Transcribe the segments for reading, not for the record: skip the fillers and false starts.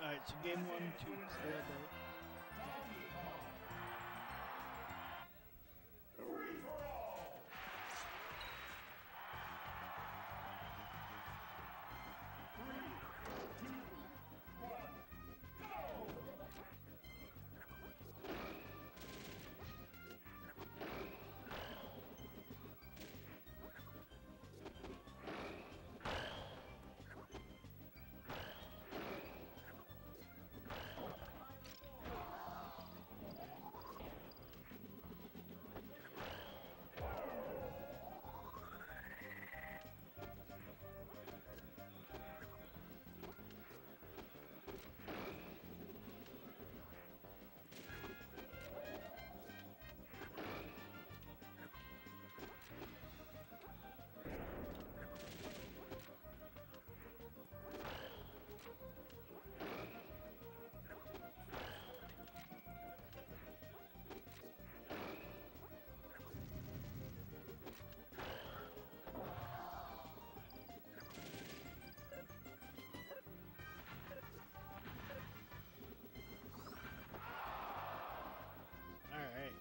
Alright, so game one, two, clear the. Alright.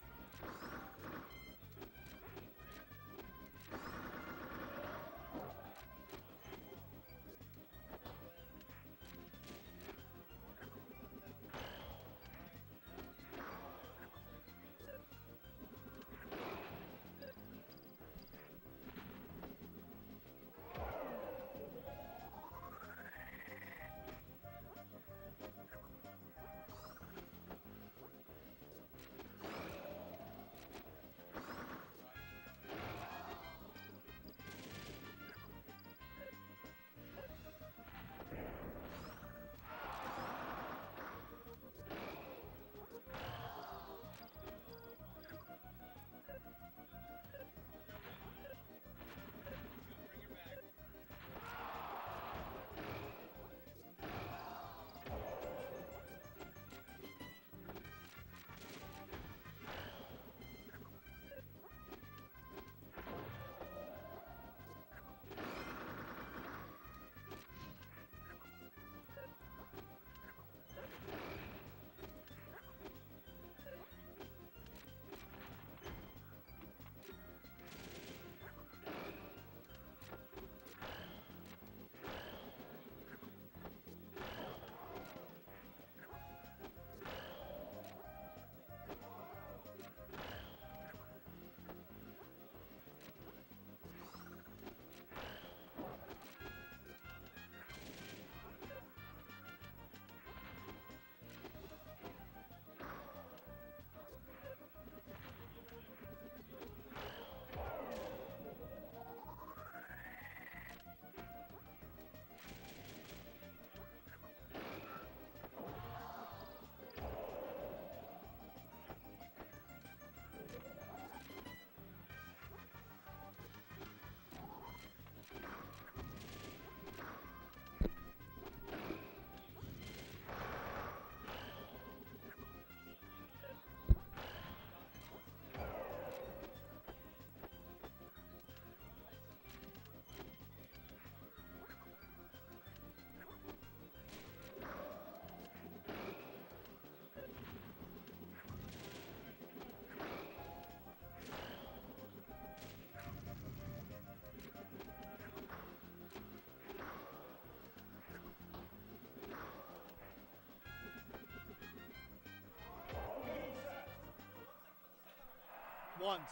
Ones.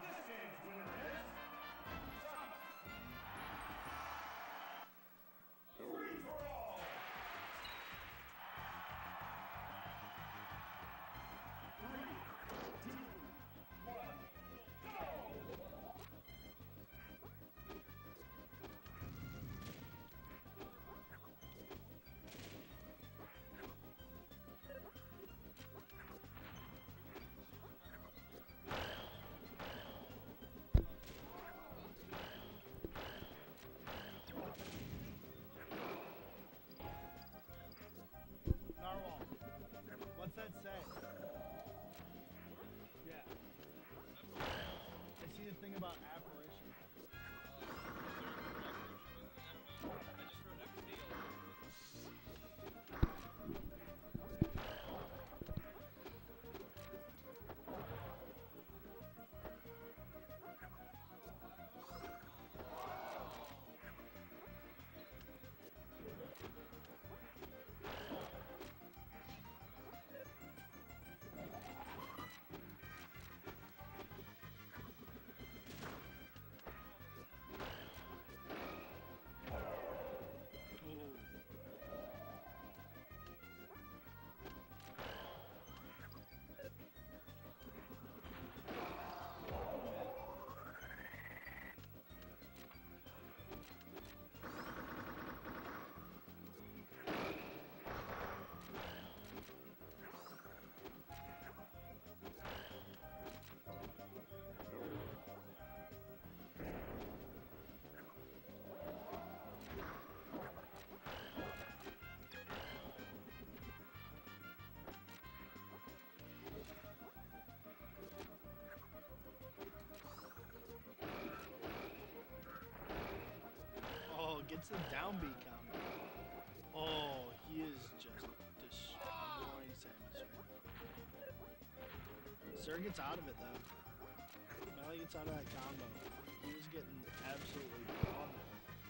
Narwhal. What's that say? Yeah. I see the thing about apparition. gets the down B combo. Oh, he is just destroying Samus right now. Sir gets out of it though. Melee gets out of that combo. He was getting absolutely pummeled.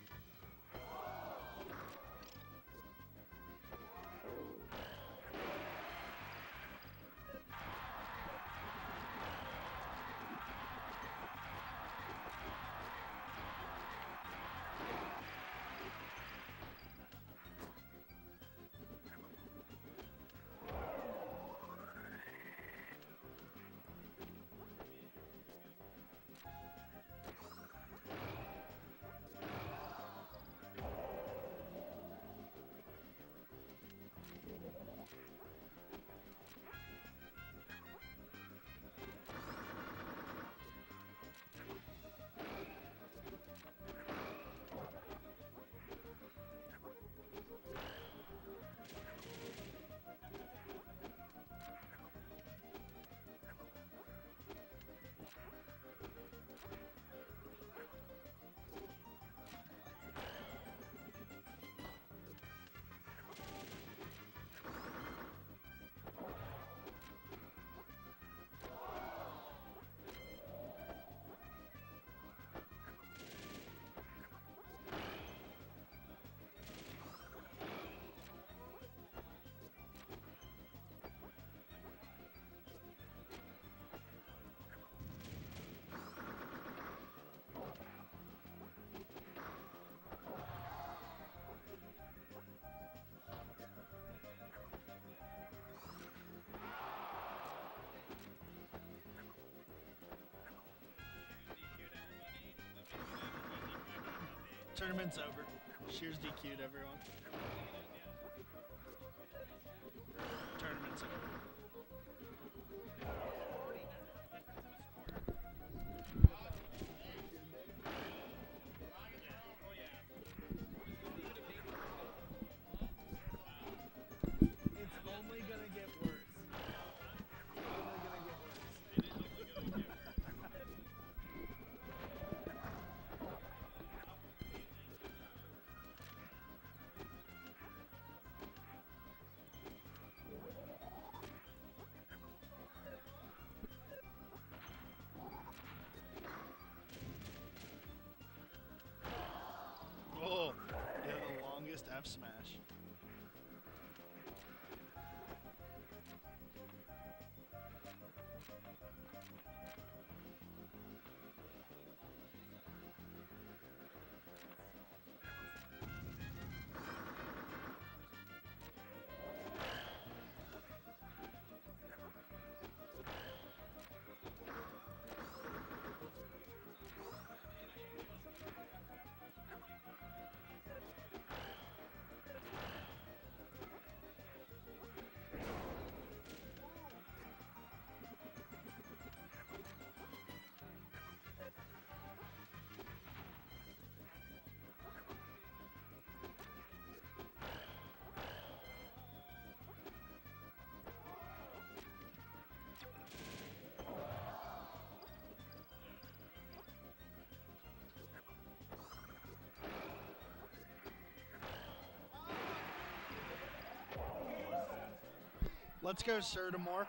Tournament's over. Shears DQ'd everyone. Tournament's over. It's only gonna get worse. It's only gonna get worse. Oh, yeah, the longest F smash. Let's go, Sertamore.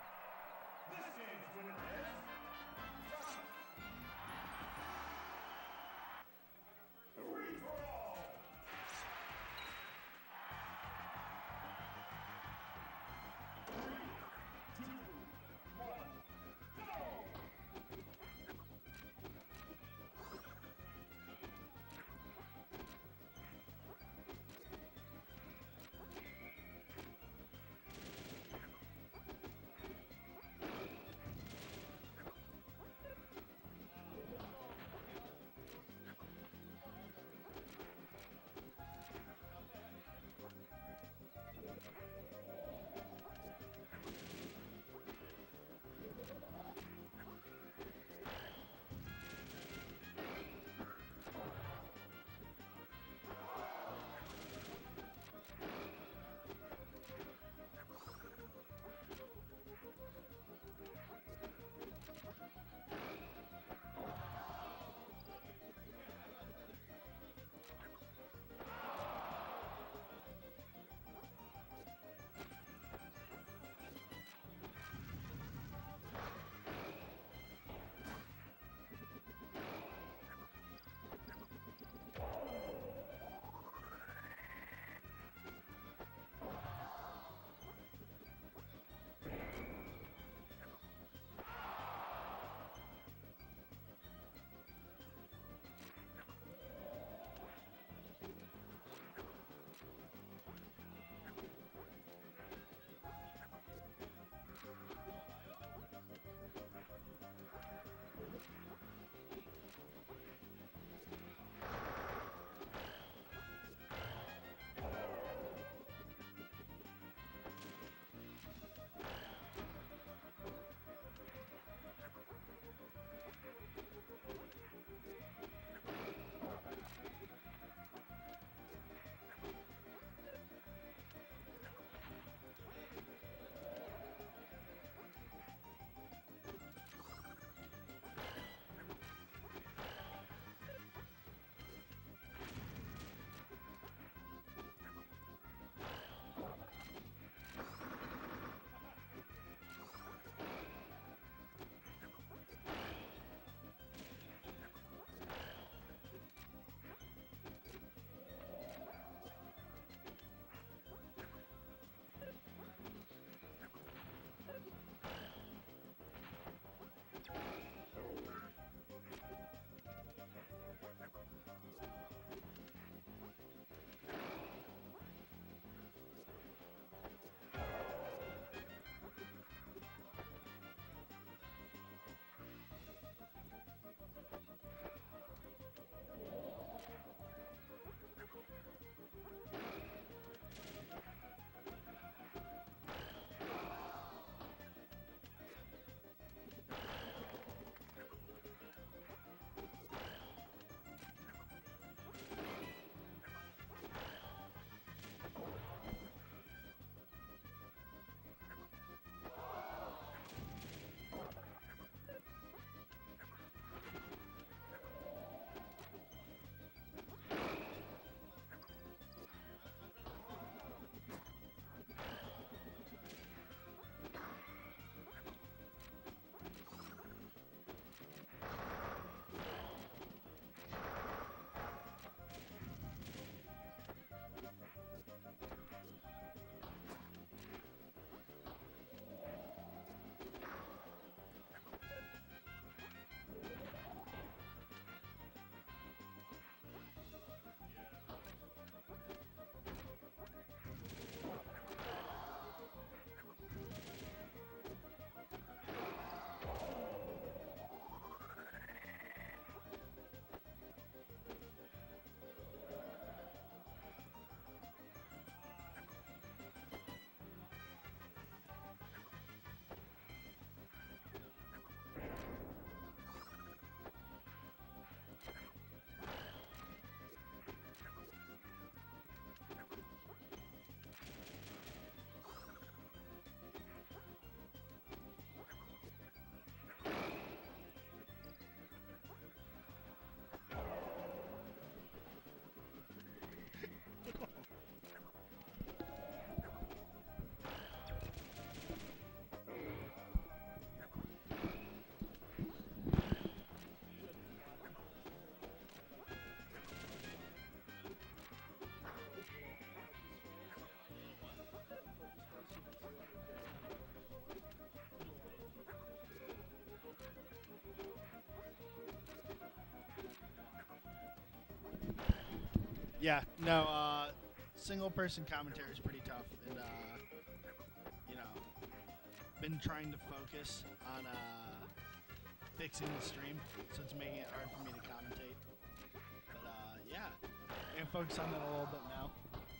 Yeah, no, single person commentary is pretty tough, and you know, been trying to focus on fixing the stream, so it's making it hard for me to commentate. But yeah, I'm gonna focus on that a little bit now.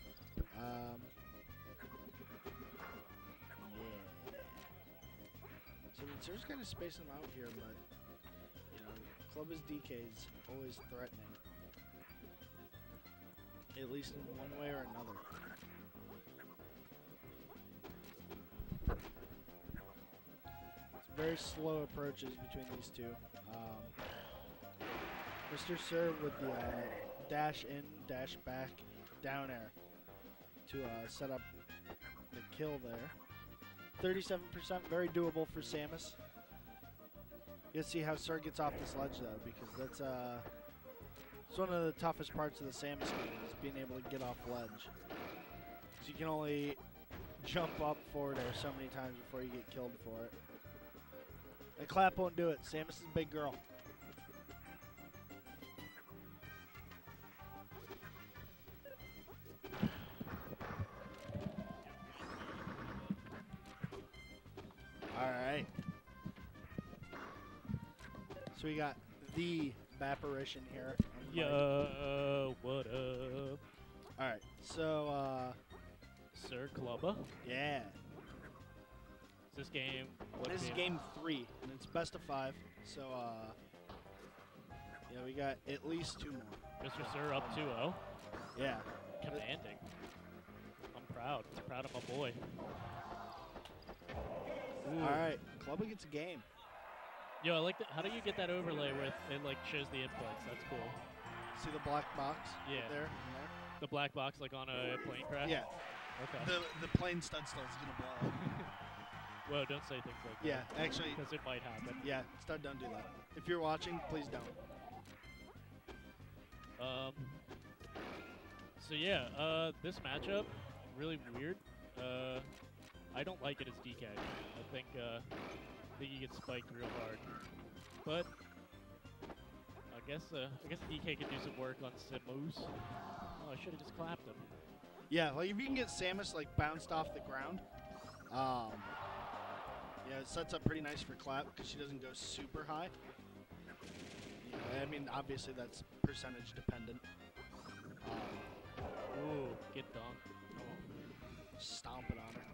Yeah. So Ser's kind of spacing them out here, but you know, Club is DK's always threatening. At least in one way or another. It's very slow approaches between these two. Mr. Sir with the dash in, dash back, down air to set up the kill there. 37%, very doable for Samus. You'll see how Sir gets off the sledge though, because that's it's one of the toughest parts of the Samus game, is being able to get off ledge. Because you can only jump up forward air so many times before you get killed for it. The clap won't do it. Samus is a big girl. Alright. So we got the Vaporation here. Yo, what up? Alright, so, Sir Clubba? yeah. Is this game? This is game 3, and it's best of 5. So, yeah, we got at least 2 more. Mr. Sir up 2-0. Yeah. Commanding. I'm proud. I'm proud of my boy. Alright, Clubba gets a game. Yo, I like that. How do you get that overlay where it like shows the inputs? That's cool. See the black box? Yeah. Right there? The black box like on a plane crash? Yeah. Okay. The plane stud still is going to blow up. Whoa, don't say things like Yeah, actually. that. Because it might happen. Yeah, stud, don't do that. If you're watching, please don't. So yeah, this matchup, really weird. I don't like it as DK. I think he gets spiked real hard. But I guess DK could do some work on Samus. Oh, I should have just clapped him. Yeah, like if you can get Samus like bounced off the ground, yeah, it sets up pretty nice for clap because she doesn't go super high. Yeah, I mean, obviously that's percentage dependent. Ooh, get dunked. Stomping on her.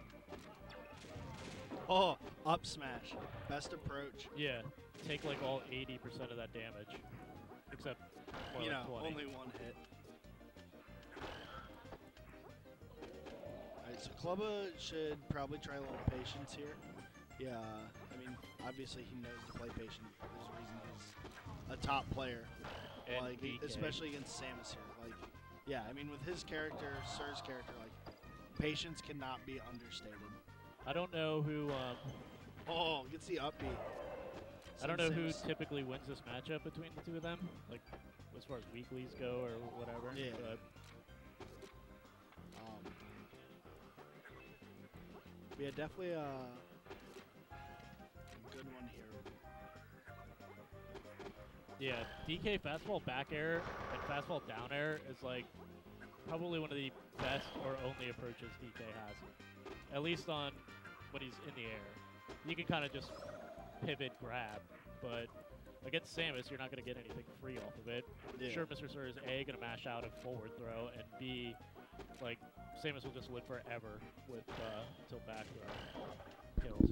Oh, up smash. Best approach. Yeah, take like all 80% of that damage, except more You like know, 20. only one hit. Alright, so Clubba should probably try a little patience here. Yeah, I mean, obviously he knows to play patient. There's a reason he's a top player. And Like, DK. especially against Samus here. Like, yeah, I mean, with his character, Sir's character, like, patience cannot be understated. I don't know who. Oh, gets the upbeat. I don't know who Samus. typically wins this matchup between the two of them, like as far as weeklies go or whatever. Yeah. But Yeah, definitely a good one here. yeah, DK fastball back air and fastball down air is like probably one of the best or only approaches DK has. At least on when he's in the air. You can kind of just pivot grab, but against Samus, you're not going to get anything free off of it. Yeah. Sure, Mr. Sir is A, going to mash out a forward throw, and B, like, Samus will just live forever with until back throw kills.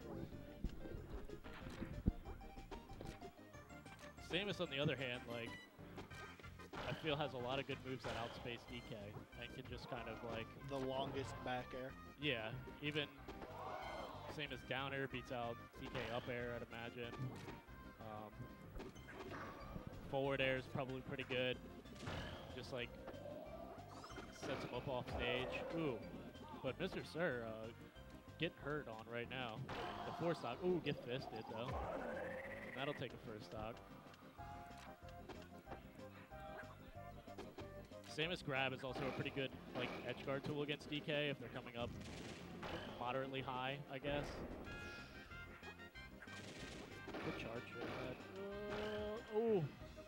Samus, on the other hand, like, I feel has a lot of good moves that outspace DK and can just kind of like The longest back air. yeah, even same as down air beats out DK up air, I'd imagine. Forward air is probably pretty good. Just like sets him up off stage. Ooh, but Mr. Sir getting hurt on right now. The 4 stock. Ooh, get fisted though. That'll take a first stock. Samus grab is also a pretty good like edge guard tool against DK if they're coming up moderately high, I guess. Good charge. Oh.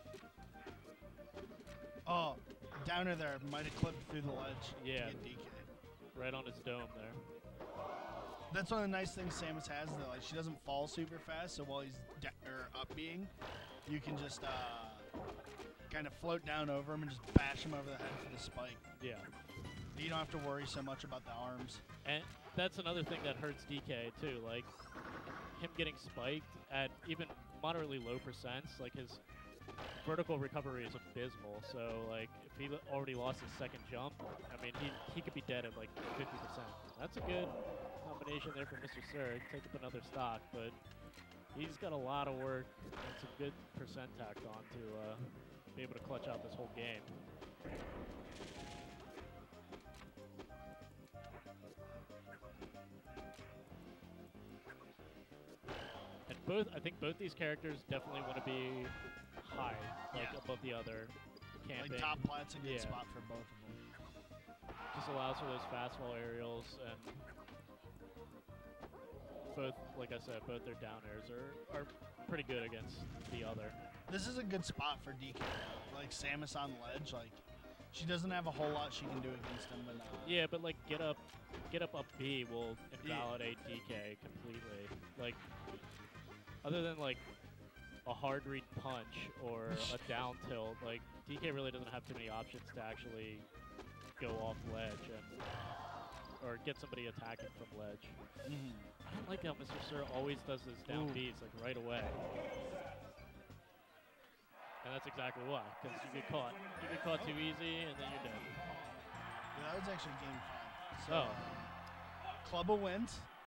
Oh, downer there. Might have clipped through the ledge. Yeah. To get DK. Right on his dome there. That's one of the nice things Samus has, though. Like, she doesn't fall super fast, so while he's up being, you can just kind of float down over him and just bash him over the head for the spike. Yeah. You don't have to worry so much about the arms. And that's another thing that hurts DK, too. Like, him getting spiked at even moderately low percents, like, his vertical recovery is abysmal. So, like, if he already lost his second jump, I mean, he could be dead at, like, 50%. That's a good combination there for Mr. Sir. Take up another stock, but he's got a lot of work and some good percent tacked on to be able to clutch out this whole game. And I think both these characters definitely want to be high, like above the other. Camping. Like top plat's a good Yeah. spot for both of them. Just allows for those fastball aerials, and both, like I said, both their down airs are pretty good against the other. This is a good spot for DK. Like Samus on ledge, like she doesn't have a whole lot she can do against him, but Yeah, but like get up B will invalidate DK completely. Like other than like a hard read punch or a down tilt, like DK really doesn't have too many options to actually go off ledge and or get somebody attacking from ledge. I don't like how Mr. Sir always does those down Bs like right away. And that's exactly why, because you get caught. You get caught too easy, and then you're dead. Yeah, that was actually game 5. So, Oh. Clubba wins.